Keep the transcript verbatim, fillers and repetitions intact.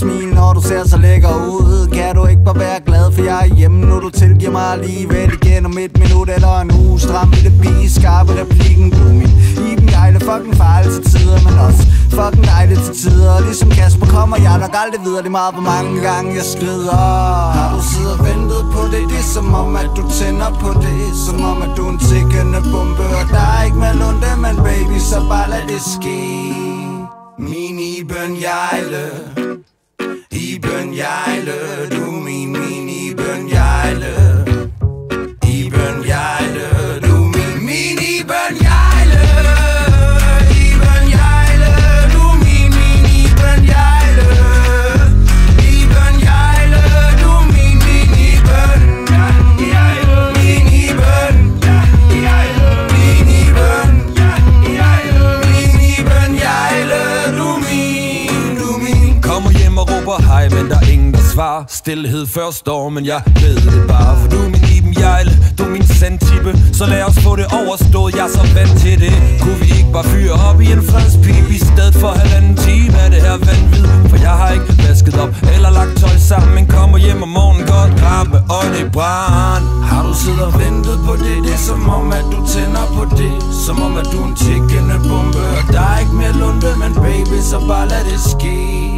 smil, når du ser så lækker ud. Kan du ikke bare være glad, for jeg er hjemme nu. Du tilgiver mig alligevel igen om et minut eller en uge. Stram i det pige, skarpe replikken. Du er min Iben Hjejle, fucking fejl til tider, men også fucking dejligt til tider. Ligesom Kasper kommer jeg nok aldrig videre. Det er meget, hvor mange gange jeg skrider. Har du siddet og ventet på det? Det er som om, at du tænder på det. Som om, at du er en tikkende bombe. Og der er ikke med lunde, men baby, så bare lad det ske. Min Iben Hjejle, Iben Hjejle, du er min, min Iben Hjejle. Iben Hjejle, du er min, min Iben Hjejle. Iben Hjejle, du er min, min Iben Hjejle. Iben Hjejle, du er min, min Iben Hjejle. Min Iben Hjejle, min Iben Hjejle. Min Iben Hjejle, du er min, du er min. Kommer hjem og råber hej, men der er ingen der svarer. Stilhed før stormen, jeg ved det bare. For du er min Iben Hjejle, du er min sandtippe. Så lad os få det overstået, jeg er så vant til det. Kunne vi ikke bare fyre op i en fredspip i stedet for halvanden time af det her vanvid? For jeg har ikke vasket op eller lagt tøj sammen, men kommer hjem om morgenen godt klar med øjne i brand. Har du siddet og ventet på det? Det er som om, at du tænder på det. Som om, at du er en tikkende bombe. Og der er ikke mere lunde, men baby, så bare lad det ske.